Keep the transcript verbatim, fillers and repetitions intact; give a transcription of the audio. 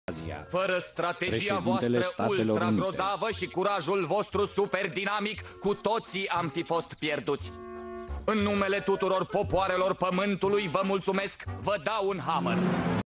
Fără strategia voastră ultra grozavă și curajul vostru super dinamic, cu toții am fi fost pierduți. În numele tuturor popoarelor pământului vă mulțumesc, vă dau un hammer.